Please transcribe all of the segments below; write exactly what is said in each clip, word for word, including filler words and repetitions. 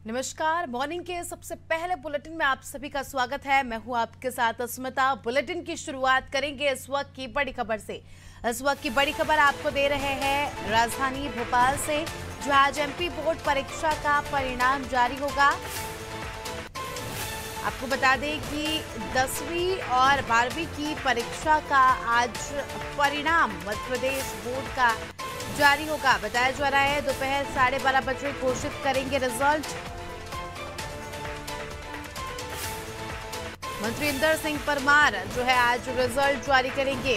नमस्कार। मॉर्निंग के सबसे पहले बुलेटिन में आप सभी का स्वागत है। मैं हूं आपके साथ अस्मिता। बुलेटिन की शुरुआत करेंगे इस वक्त की बड़ी खबर से। इस वक्त की बड़ी खबर आपको दे रहे हैं राजधानी भोपाल से, जो आज एमपी बोर्ड परीक्षा का परिणाम जारी होगा। आपको बता दें कि दसवीं और बारहवीं की परीक्षा का आज परिणाम मध्य प्रदेश बोर्ड का जारी होगा। बताया जा रहा है दोपहर साढ़े बारह बजे घोषित करेंगे रिजल्ट। मंत्री इंदर सिंह परमार जो है आज रिजल्ट जारी करेंगे।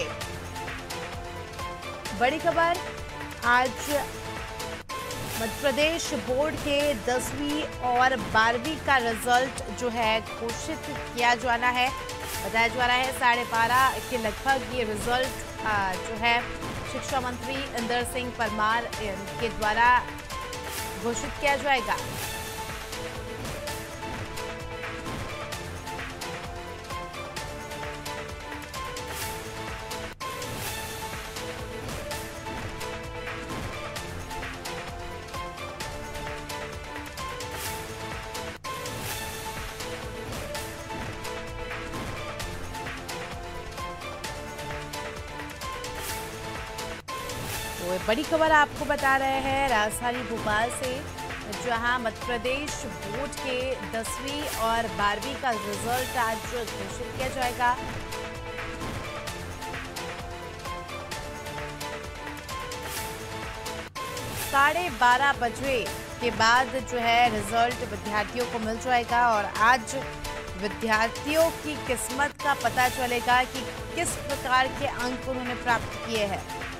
बड़ी खबर, आज मध्य प्रदेश बोर्ड के दसवीं और बारहवीं का रिजल्ट जो है घोषित किया जाना है। बताया जा रहा है साढ़े बारह के लगभग ये रिजल्ट जो है शिक्षा मंत्री इंदर सिंह परमार के द्वारा घोषित किया जाएगा। तो बड़ी खबर आपको बता रहे हैं राजधानी भोपाल से, जहां मध्य प्रदेश बोर्ड के दसवीं और बारहवीं का रिजल्ट आज घोषित किया जाएगा। साढ़े बारह बजे के बाद जो है रिजल्ट विद्यार्थियों को मिल जाएगा और आज विद्यार्थियों की किस्मत का पता चलेगा कि किस प्रकार के अंक उन्होंने प्राप्त किए हैं।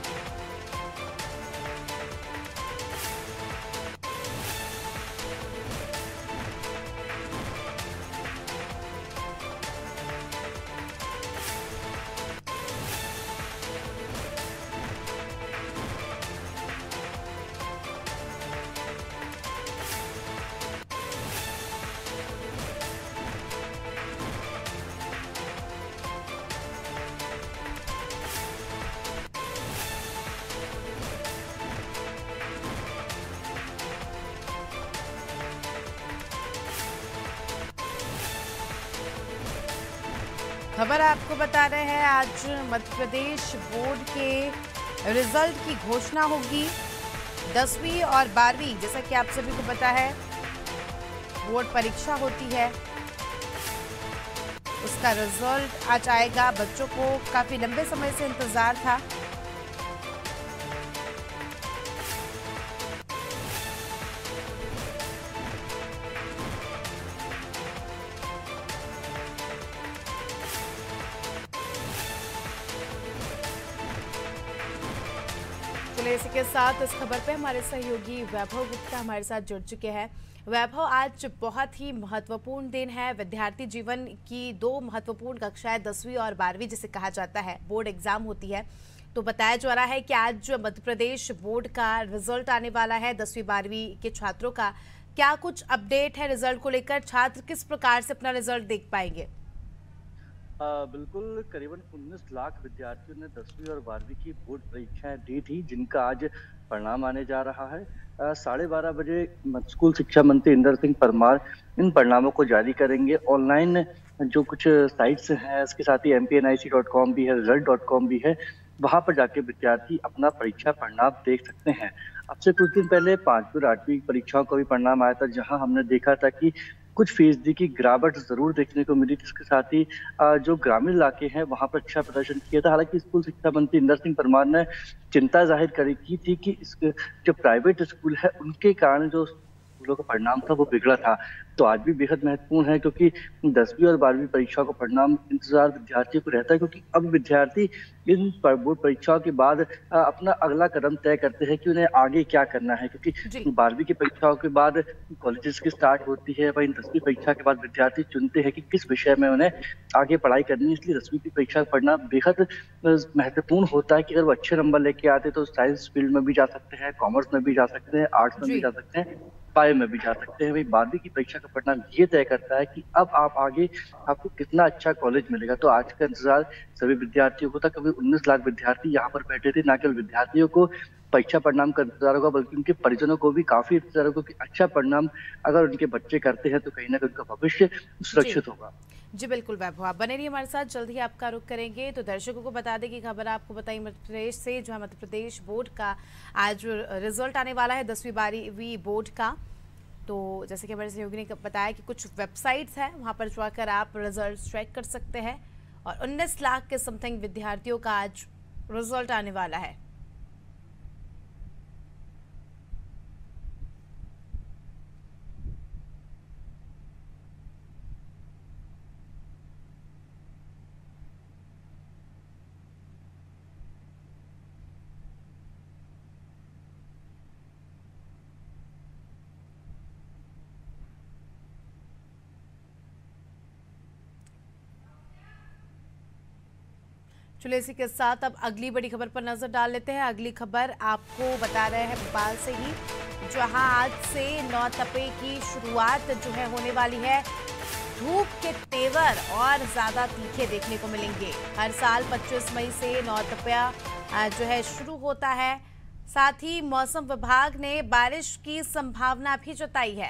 खबर आपको बता रहे हैं आज मध्य प्रदेश बोर्ड के रिजल्ट की घोषणा होगी। दसवीं और बारहवीं, जैसा कि आप सभी को पता है बोर्ड परीक्षा होती है, उसका रिजल्ट आज आएगा। बच्चों को काफी लंबे समय से इंतजार था। इसी के साथ इस खबर पे हमारे सहयोगी वैभव गुप्ता हमारे साथ जुड़ चुके हैं। वैभव, आज बहुत ही महत्वपूर्ण दिन है। विद्यार्थी जीवन की दो महत्वपूर्ण कक्षाएं दसवीं और बारहवीं जिसे कहा जाता है, बोर्ड एग्जाम होती है। तो बताया जा रहा है कि आज मध्य प्रदेश बोर्ड का रिजल्ट आने वाला है दसवीं बारहवीं के छात्रों का। क्या कुछ अपडेट है रिजल्ट को लेकर? छात्र किस प्रकार से अपना रिजल्ट देख पाएंगे? आ, बिल्कुल, करीबन उन्नीस लाख विद्यार्थियों ने दसवीं और बारहवीं की बोर्ड परीक्षाएं दी थी, जिनका आज परिणाम आने जा रहा है। साढ़े बारह बजे स्कूल शिक्षा मंत्री इंदर सिंह परमार इन परिणामों को जारी करेंगे। ऑनलाइन जो कुछ साइट्स हैं, इसके साथ ही M P N I C dot com भी है, रिजल्ट डॉट कॉम भी है, वहां पर जाके विद्यार्थी अपना परीक्षा परिणाम देख सकते हैं। अब से कुछ दिन पहले पांचवी और आठवीं परीक्षाओं का भी परिणाम आया था, जहां हमने देखा था कि कुछ फीसदी की गिरावट जरूर देखने को मिली। इसके साथ ही जो ग्रामीण इलाके हैं वहां पर अच्छा प्रदर्शन किया था। हालांकि स्कूल शिक्षा मंत्री इंदर सिंह परमार ने चिंता जाहिर करी की थी कि इस जो प्राइवेट स्कूल है उनके कारण जो स्कूलों का परिणाम था वो बिगड़ा था। तो आज भी बेहद महत्वपूर्ण है, क्योंकि दसवीं और बारहवीं परीक्षा का परिणाम इंतजार विद्यार्थियों को रहता है, क्योंकि अब विद्यार्थी इन बोर्ड परीक्षाओं के बाद अपना अगला कदम तय करते हैं कि उन्हें आगे क्या करना है। क्योंकि बारहवीं की परीक्षाओं के बाद कॉलेजेस की स्टार्ट होती है, वहीं दसवीं परीक्षा के बाद विद्यार्थी चुनते हैं कि किस विषय में उन्हें आगे पढ़ाई करनी है। इसलिए दसवीं की परीक्षा का परिणाम बेहद महत्वपूर्ण होता है कि अगर वो अच्छे नंबर लेके आते तो साइंस फील्ड में भी जा सकते हैं, कॉमर्स में भी जा सकते हैं, आर्ट्स में भी जा सकते हैं, पाए में भी जा सकते हैं। वही बारहवीं की परीक्षा का परिणाम ये तय करता है कि अब आप आगे आपको कितना अच्छा कॉलेज मिलेगा। तो आज का इंतजार सभी विद्यार्थियों को था। कभी उन्नीस लाख विद्यार्थी यहाँ पर बैठे थे, ना केवल विद्यार्थियों को परीक्षा परिणाम का इंतजार होगा, बल्कि उनके परिजनों को भी काफी इंतजार होगा कि अच्छा परिणाम अगर उनके बच्चे करते हैं तो कहीं ना कहीं उनका भविष्य जी सुरक्षित होगा। जी बिल्कुल वैभव, आप बने रहिए हमारे साथ, जल्द ही आपका रुख करेंगे। तो दर्शकों को बता दें कि खबर आपको बताई मध्य प्रदेश से, जो है मध्य प्रदेश बोर्ड का आज रिजल्ट आने वाला है दसवीं बारहवीं बोर्ड का। तो जैसे कि हमारे सहयोगी ने बताया कि कुछ वेबसाइट्स हैं, वहां पर जाकर आप रिजल्ट चेक कर सकते हैं और उन्नीस लाख के समथिंग विद्यार्थियों का आज रिजल्ट आने वाला है। चलिए इसी के साथ अब अगली बड़ी खबर पर नजर डाल लेते हैं। अगली खबर आपको बता रहे हैं भोपाल से ही, जहां आज से नौतपे की शुरुआत जो है होने वाली है। धूप के तेवर और ज्यादा तीखे देखने को मिलेंगे। हर साल पच्चीस मई से नौतपा जो है शुरू होता है। साथ ही मौसम विभाग ने बारिश की संभावना भी जताई है।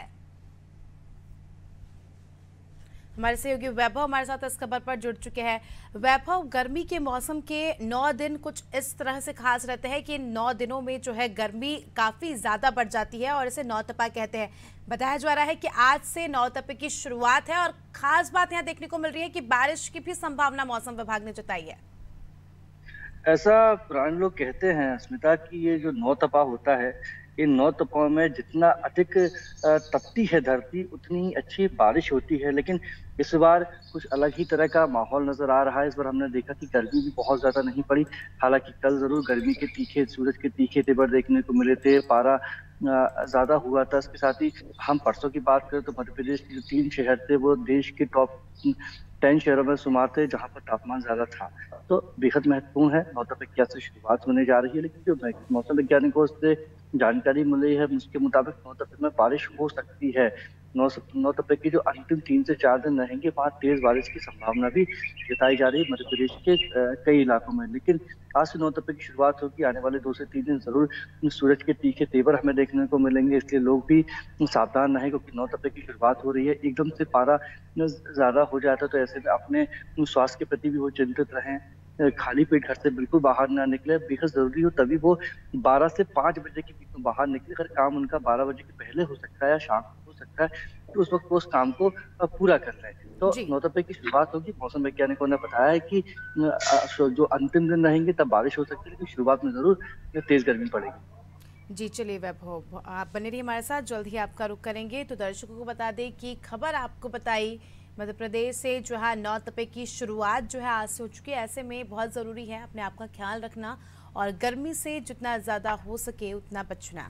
हमारे सहयोगी वैभव हमारे साथ इस खबर पर जुड़ चुके हैं। वैभव, गर्मी के मौसम के नौ दिन कुछ इस तरह से खास रहते हैं कि नौ दिनों में जो है गर्मी काफी ज्यादा बढ़ जाती है और इसे नौतपा कहते हैं। बताया जा रहा है कि आज से नौतपे की शुरुआत है और खास बात यहाँ देखने को मिल रही है कि बारिश की भी संभावना मौसम विभाग ने जताई है। ऐसा पुराने लोग कहते हैं स्मिता कि ये जो नौतपा होता है, इन नौ तपाओं में जितना अधिक तपती है धरती उतनी ही अच्छी बारिश होती है। लेकिन इस बार कुछ अलग ही तरह का माहौल नजर आ रहा है। इस बार हमने देखा कि गर्मी भी बहुत ज्यादा नहीं पड़ी। हालांकि कल जरूर गर्मी के तीखे सूरज के तीखे तेवर देखने को मिले थे, पारा ज्यादा हुआ था। इसके साथ ही हम परसों की बात करें तो मध्य प्रदेश के जो तीन शहर थे वो देश के टॉप टेन शहरों में शुमार थे जहां पर तापमान ज्यादा था। तो बेहद महत्वपूर्ण है नौतपे क्या से शुरुआत होने जा रही है। लेकिन जो मौसम वैज्ञानिकों से जानकारी मिली है उसके मुताबिक नौतपे में बारिश हो सकती है। नौ नौतपे की जो अंतिम तीन से चार दिन रहेंगे वहाँ तेज बारिश की संभावना भी जताई जा रही है मध्य प्रदेश के कई इलाकों में। लेकिन आज से नौतपे की शुरुआत होगी। आने वाले दो से तीन दिन जरूर सूरज के तीखे तेवर हमें देखने को मिलेंगे, इसलिए लोग भी सावधान रहें क्योंकि नौतपे की शुरुआत हो रही है। एकदम से पारा ज्यादा हो जाता है तो ऐसे में अपने स्वास्थ्य के प्रति भी वो चिंतित रहें। खाली पेट घर से बिल्कुल बाहर ना निकले, बेहद जरूरी हो तभी वो बारह से पाँच बजे के बीच में बाहर निकले। अगर काम उनका बारह बजे के पहले हो सकता है या शाम को हो सकता है तो उस वक्त वो उस काम को पूरा कर लें। तो नौतपे की शुरुआत होगी। मौसम वैज्ञानिकों ने बताया है कि जो अंतिम दिन रहेंगे तब बारिश हो सकती है, लेकिन शुरुआत में जरूर तेज गर्मी पड़ेगी। जी चलिए वैभव, आप बने रहिए हमारे साथ, जल्द ही आपका रुख करेंगे। तो दर्शकों को बता दें कि खबर आपको बताई मध्य प्रदेश से, जो है नौतपे की शुरुआत जो है आज से हो चुकी है। ऐसे में बहुत ज़रूरी है अपने आप का ख्याल रखना और गर्मी से जितना ज़्यादा हो सके उतना बचना।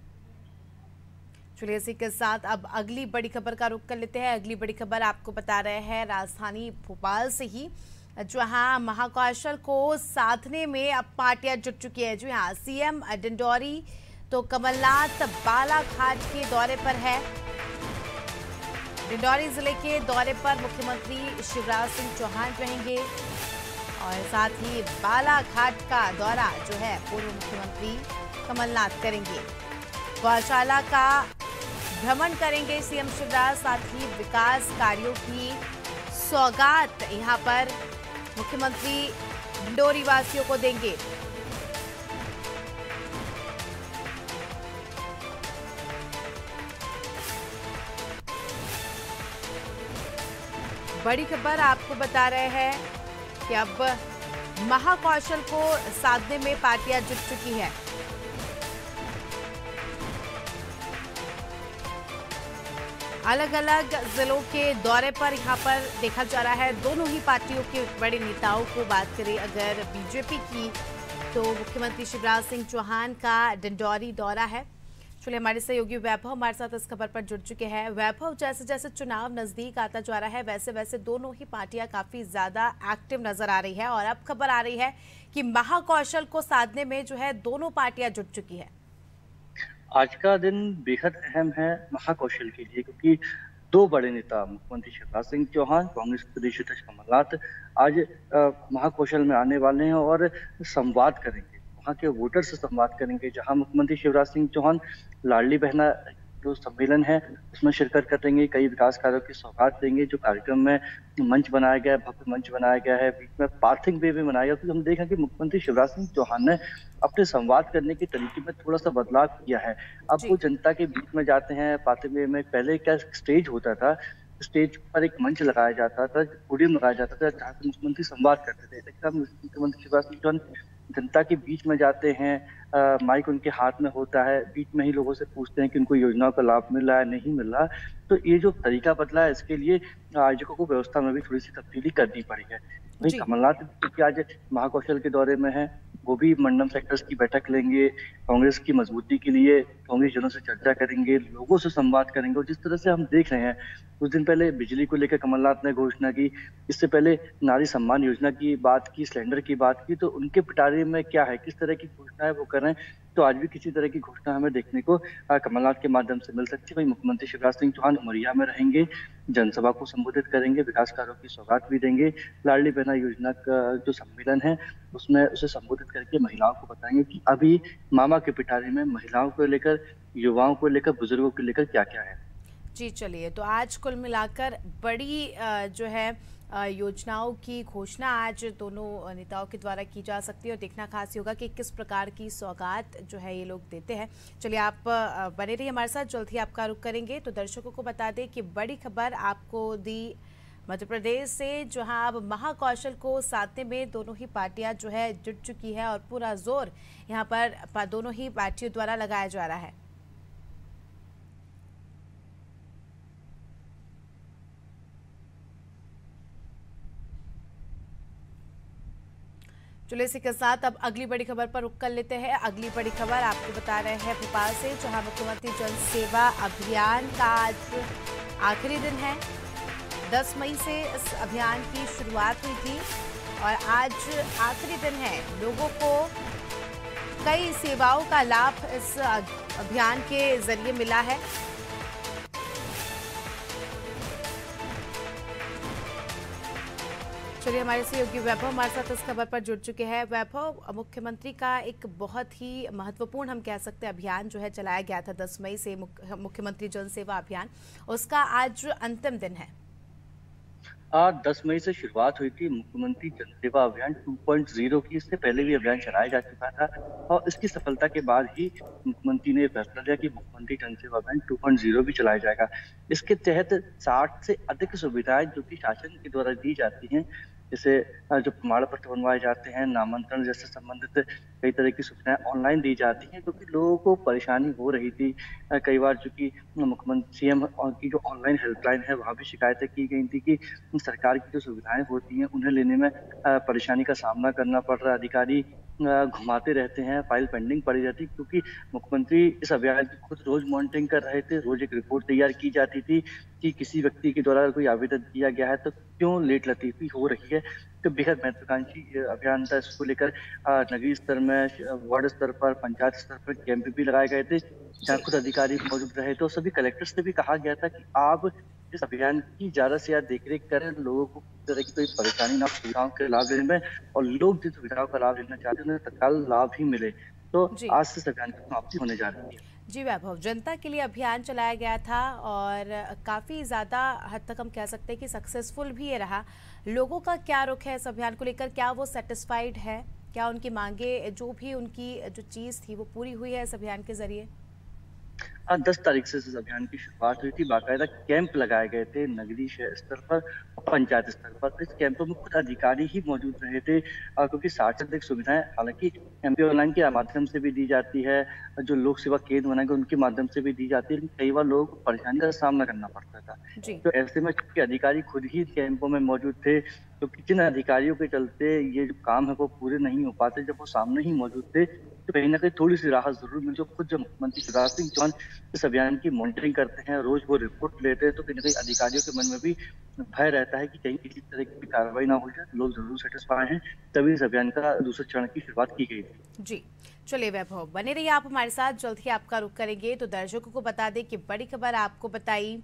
चलिए इसी के साथ अब अगली बड़ी खबर का रुख कर लेते हैं। अगली बड़ी खबर आपको बता रहे हैं राजधानी भोपाल से ही, जहां महाकौशल को साधने में अब पार्टियां जुट चुकी है। जो यहाँ सीएम डिंडौरी तो कमलनाथ बालाघाट के दौरे पर है। डिंडौरी जिले के दौरे पर मुख्यमंत्री शिवराज सिंह चौहान रहेंगे और साथ ही बालाघाट का दौरा जो है पूर्व मुख्यमंत्री कमलनाथ करेंगे। गौशाला का भ्रमण करेंगे सीएम शिवराज, साथ ही विकास कार्यों की सौगात यहां पर मुख्यमंत्री डिंडौरी वासियों को देंगे। बड़ी खबर आपको बता रहे हैं कि अब महाकौशल को साधने में पार्टियां जुट चुकी है। अलग अलग जिलों के दौरे पर यहां पर देखा जा रहा है दोनों ही पार्टियों के बड़े नेताओं को। बात करें अगर बीजेपी की तो मुख्यमंत्री शिवराज सिंह चौहान का डिंडौरी दौरा है। चलिए हमारे सहयोगी वैभव हमारे साथ इस खबर पर जुड़ चुके हैं। वैभव, जैसे जैसे चुनाव नजदीक आता जा रहा है वैसे वैसे दोनों ही पार्टियां काफी ज्यादा एक्टिव नजर आ रही है और अब खबर आ रही है कि महाकौशल को साधने में जो है दोनों पार्टियां जुट चुकी है। आज का दिन बेहद अहम है महाकौशल के लिए क्योंकि दो बड़े नेता मुख्यमंत्री शिवराज सिंह चौहान, कांग्रेस प्रदेश अध्यक्ष कमलनाथ आज महाकौशल में आने वाले हैं और संवाद करेंगे। वहाँ के वोटर से संवाद करेंगे, जहाँ मुख्यमंत्री शिवराज सिंह चौहान लाडली बहना जो सम्मेलन है उसमें शिरकत करेंगे, कई विकास कार्यों की सौगात देंगे। जो कार्यक्रम में मंच बनाया गया है, भव्य मंच बनाया गया है, बीच में पार्थिंग वे भी बनाया गया, क्योंकि हम देखें कि मुख्यमंत्री शिवराज सिंह चौहान ने अपने संवाद करने के तरीके में थोड़ा सा बदलाव किया है। अब वो जी। जनता के बीच में जाते हैं, पार्थिंग वे में पहले क्या स्टेज होता था, स्टेज पर एक मंच लगाया जाता था, पोडियम लगाया जाता था, जहाँ से मुख्यमंत्री संवाद करते थे। लेकिन अब मुख्यमंत्री शिवराज सिंह चौहान जनता के बीच में जाते हैं, आ, माइक उनके हाथ में होता है, बीच में ही लोगों से पूछते हैं कि उनको योजनाओं का लाभ मिल रहा है, नहीं मिल रहा। तो ये जो तरीका बदला है, इसके लिए आयोजकों को व्यवस्था में भी थोड़ी सी तब्दीली करनी पड़ी है। वही जी। कमलनाथ क्योंकि आज महाकौशल के दौरे में है, वो भी मंडल सेक्टर्स की बैठक लेंगे, कांग्रेस की मजबूती के लिए कांग्रेस जनों से चर्चा करेंगे, लोगों से संवाद करेंगे। और जिस तरह से हम देख रहे हैं, कुछ दिन पहले बिजली को लेकर कमलनाथ ने घोषणा की, इससे पहले नारी सम्मान योजना की बात की, सिलेंडर की बात की, तो उनके पिटारे में क्या है, किस तरह की घोषणा है वो कर रहे हैं। तो आज भी किसी तरह की घोषणा हमें देखने को कमलनाथ के माध्यम से मिल सकती है। वही मुख्यमंत्री शिवराज सिंह चौहान उमरिया में रहेंगे, जनसभा को संबोधित करेंगे, विकास कार्यों की सौगात भी देंगे, लाडली बहना योजना का जो सम्मेलन है उसमें उसे संबोधित करके महिलाओं को बताएंगे कि अभी मामा के पिटारे में महिलाओं को लेकर, युवाओं को लेकर, बुजुर्गों को लेकर क्या क्या है। जी चलिए, तो आज कुल मिलाकर बड़ी जो है योजनाओं की घोषणा आज दोनों नेताओं के द्वारा की जा सकती है और देखना खास होगा कि किस प्रकार की सौगात जो है ये लोग देते हैं। चलिए, आप बने रहिए हमारे साथ, जल्द ही आपका रुख करेंगे। तो दर्शकों को बता दें कि बड़ी खबर आपको दी मध्य प्रदेश से, जहां अब महाकौशल को साधने में दोनों ही पार्टियां जो है जुट चुकी है और पूरा जोर यहां पर दोनों ही पार्टियों द्वारा लगाया जा रहा है। चलिए, इसी के साथ अब अगली बड़ी खबर पर रुख कर लेते हैं। अगली बड़ी खबर आपको बता रहे हैं भोपाल से, जहां मुख्यमंत्री जन सेवा अभियान का आज आखिरी दिन है। दस मई से इस अभियान की शुरुआत हुई थी और आज आखिरी दिन है। लोगों को कई सेवाओं का लाभ इस अभियान के जरिए मिला है। चलिए, हमारे सहयोगी वैभव हमारे साथ इस खबर पर जुड़ चुके हैं। वैभव, मुख्यमंत्री का एक बहुत ही महत्वपूर्ण हम कह सकते हैं अभियान जो है चलाया गया था दस मई से, मुख्यमंत्री जन सेवा अभियान, उसका आज अंतिम दिन है। आज दस मई से शुरुआत हुई थी मुख्यमंत्री जन सेवा अभियान टू पॉइंट ज़ीरो की। इससे पहले भी अभियान चलाया जा चुका था और इसकी सफलता के बाद ही मुख्यमंत्री ने फैसला लिया कि मुख्यमंत्री जन सेवा अभियान टू पॉइंट ज़ीरो भी चलाया जाएगा। इसके तहत साठ से अधिक सुविधाएं जो कि शासन के द्वारा दी जाती हैं, जैसे जो प्रमाण पत्र बनवाए जाते हैं, नामांतरण जैसे संबंधित कई तरह की सुविधाएं ऑनलाइन दी जाती हैं, क्योंकि लोगों को परेशानी हो रही थी। कई बार चूंकि मुख्यमंत्री सीएम की जो ऑनलाइन हेल्पलाइन है वहाँ भी शिकायतें की गई थी कि सरकार की जो सुविधाएं होती हैं उन्हें लेने में परेशानी का सामना करना पड़ रहा है। अधिकारी घुमाते रहते हैं, फाइल पेंडिंग पड़ी रहती, क्योंकि मुख्यमंत्री इस अभियान की खुद रोज मॉनिटरिंग कर रहे थे। रोज एक रिपोर्ट तैयार की जाती थी कि किसी व्यक्ति के द्वारा कोई आवेदन किया गया है तो क्यों लेट लतीफी हो रही है। तो बेहद महत्वाकांक्षी अभियान था। इसको लेकर नगरीय स्तर में, वार्ड स्तर पर, पंचायत स्तर पर कैंप भी लगाए गए थे, जहाँ खुद अधिकारी मौजूद रहे। तो सभी कलेक्टर से भी कहा गया था कि आप इस अभियान की ज्यादा से ज्यादा देखरेख करें, लोगों को किसी तरह की कोई परेशानी ना, सुविधाओं के लाभ लेने में, और लोग जिन सुविधाओं का लाभ लेना चाहते हैं उन्हें तत्काल लाभ ही मिले। तो आज से इस अभियान की समाप्ति होने जा रही है। जी वैभव, जनता के लिए अभियान चलाया गया था और काफ़ी ज़्यादा हद तक हम कह सकते हैं कि सक्सेसफुल भी ये रहा। लोगों का क्या रुख है इस अभियान को लेकर? क्या वो सेटिस्फाइड है? क्या उनकी मांगे, जो भी उनकी जो चीज़ थी वो पूरी हुई है इस अभियान के जरिए? हाँ, दस तारीख से इस अभियान की शुरुआत हुई थी। बाकायदा कैंप लगाए गए थे नगरीय स्तर पर और पंचायत स्तर पर। इस कैंपों में खुद अधिकारी ही मौजूद रहे थे, क्योंकि साठ से अधिक सुविधाएं हालांकि एमपी ऑनलाइन के माध्यम से भी दी जाती है, जो लोक सेवा केंद्र बनाएंगे उनके माध्यम से भी दी जाती है, लेकिन कई बार लोगों को परेशानी का सामना करना पड़ता था। तो ऐसे में चूंकि अधिकारी खुद ही कैंपों में मौजूद थे, तो जिन अधिकारियों के चलते ये जो काम है वो पूरे नहीं हो पाते, जब वो सामने ही मौजूद थे तो कहीं ना कहीं थोड़ी सी राहत जरूर मिली। जो खुद जो मुख्यमंत्री शिवराज सिंह चौहान इस अभियान की मॉनिटरिंग करते हैं, रोज वो रिपोर्ट लेते हैं, तो कहीं ना कहीं अधिकारियों के मन में भी भय रहता है कि कहीं किसी तरह की कार्रवाई ना हो जाए। लोग जरूर सेटिस्फाई हैं, तभी इस अभियान का दूसरे चरण की शुरुआत की गई थी। जी चलिए वैभव, बने रहिए आप हमारे साथ, जल्द ही आपका रुख करेंगे। तो दर्शकों को बता दें कि बड़ी खबर आपको बताई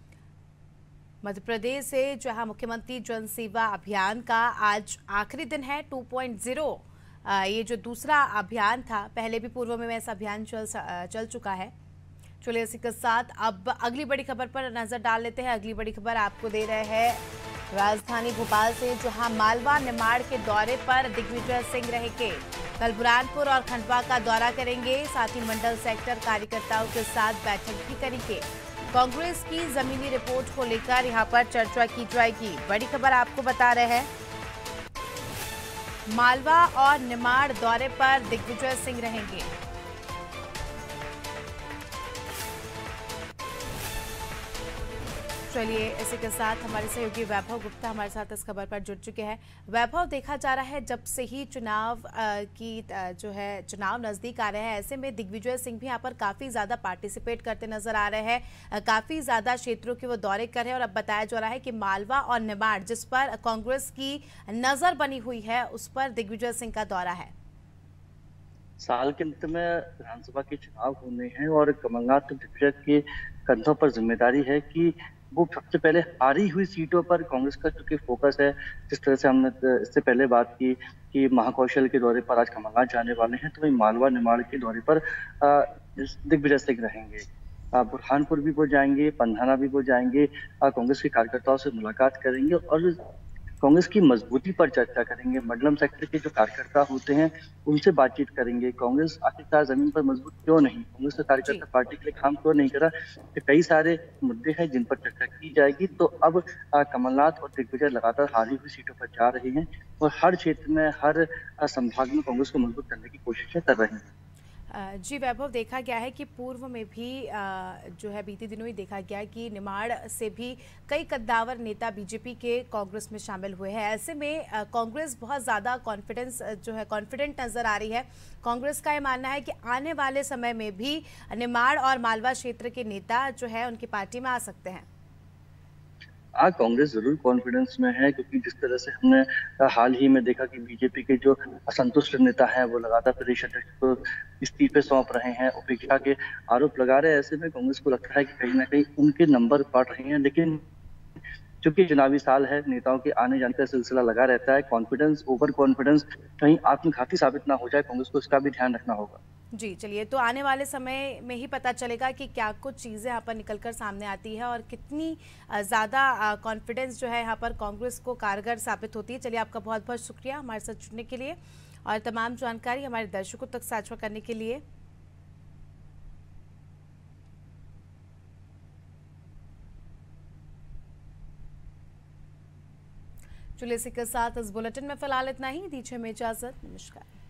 मध्य प्रदेश से, जहां मुख्यमंत्री जन सेवा अभियान का आज आखिरी दिन है। टू पॉइंट ज़ीरो आ, ये जो दूसरा अभियान था, पहले भी पूर्व में ऐसा अभियान चल चल चुका है। चलिए इसी के साथ अब अगली बड़ी खबर पर नजर डाल लेते हैं। अगली बड़ी खबर आपको दे रहे हैं राजधानी भोपाल से, जहां मालवा निमाड़ के दौरे पर दिग्विजय सिंह रहेंगे। कल बुरहानपुर और खंडवा का दौरा करेंगे, साथ ही मंडल सेक्टर कार्यकर्ताओं के साथ बैठक भी करेंगे। कांग्रेस की जमीनी रिपोर्ट को लेकर यहां पर चर्चा की जाएगी। बड़ी खबर आपको बता रहे हैं, मालवा और निमाड़ दौरे पर दिग्विजय सिंह रहेंगे। चलिए इसी के साथ हमारे सहयोगी वैभव गुप्ता हमारे साथ इस खबर पर जुड़ चुके हैं। वैभव, देखा जा रहा है जब से ही चुनाव की जो है चुनाव नजदीक आ रहे हैं, ऐसे में दिग्विजय सिंह भी यहाँ पर काफी ज्यादा पार्टिसिपेट करते नजर आ रहे हैं, काफी ज्यादा क्षेत्रों के वो दौरे कर रहे हैं। और अब बताया जा रहा है कि मालवा और निमाड़, जिस पर कांग्रेस की नजर बनी हुई है, उस पर दिग्विजय सिंह का दौरा है। साल के अंत में विधानसभा के चुनाव होने हैं और कमलनाथ दिग्विजय के कंधों पर जिम्मेदारी है कि वो सबसे पहले हारी हुई सीटों पर कांग्रेस का चूंकि फोकस है। जिस तरह से हमने इससे पहले बात की कि महाकौशल के दौरे पर आज कमलनाथ जाने वाले हैं, तो वही मालवा निमाड़ के दौरे पर दिग्विजय सिंह रहेंगे। बुरहानपुर भी वो जाएंगे, पंधाना भी वो जाएंगे, कांग्रेस के कार्यकर्ताओं से मुलाकात करेंगे और कांग्रेस की मजबूती पर चर्चा करेंगे। मंडलम सेक्टर के जो कार्यकर्ता होते हैं उनसे बातचीत करेंगे। कांग्रेस आखिरकार जमीन पर मजबूत क्यों नहीं, कांग्रेस का कार्यकर्ता पार्टी के लिए काम क्यों नहीं करा, तो कई सारे मुद्दे हैं जिन पर चर्चा की जाएगी। तो अब कमलनाथ और दिग्विजय लगातार हारी हुई सीटों पर जा रहे हैं और हर क्षेत्र में, हर संभाग में कांग्रेस को मजबूत करने की कोशिशें कर रहे हैं। जी वैभव, देखा गया है कि पूर्व में भी जो है बीते दिनों ही देखा गया कि निमाड़ से भी कई कद्दावर नेता बीजेपी के कांग्रेस में शामिल हुए हैं। ऐसे में कांग्रेस बहुत ज़्यादा कॉन्फिडेंस जो है कॉन्फिडेंट नज़र आ रही है। कांग्रेस का ये मानना है कि आने वाले समय में भी निमाड़ और मालवा क्षेत्र के नेता जो है उनकी पार्टी में आ सकते हैं। हाँ, कांग्रेस जरूर कॉन्फिडेंस में है, क्योंकि जिस तरह से हमने हाल ही में देखा कि बीजेपी के जो असंतुष्ट नेता हैं वो लगातार प्रदेश अध्यक्ष को इस्तीफे सौंप रहे हैं, उपेक्षा के आरोप लगा रहे हैं। ऐसे में कांग्रेस को लगता है कि कहीं ना कहीं उनके नंबर बढ़ रहे हैं। लेकिन चूंकि चुनावी साल है, नेताओं के आने जाने का सिलसिला लगा रहता है, कॉन्फिडेंस, ओवर कॉन्फिडेंस कहीं आत्मघाती साबित ना हो जाए, कांग्रेस को इसका भी ध्यान रखना होगा। जी चलिए, तो आने वाले समय में ही पता चलेगा कि क्या कुछ चीज़ें यहाँ पर निकलकर सामने आती है और कितनी ज़्यादा कॉन्फिडेंस जो है यहाँ पर कांग्रेस को कारगर साबित होती है। चलिए, आपका बहुत बहुत शुक्रिया हमारे साथ जुड़ने के लिए और तमाम जानकारी हमारे दर्शकों तक साझा करने के लिए। चलिए, इसी के साथ इस बुलेटिन में फिलहाल इतना ही। दीजिए हमें इजाजत। नमस्कार।